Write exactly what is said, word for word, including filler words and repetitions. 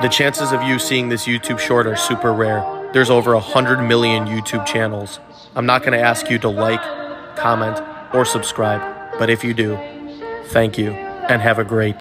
The chances of you seeing this YouTube short are super rare. There's over one hundred million YouTube channels. I'm not going to ask you to like, comment, or subscribe, but if you do, thank you and have a great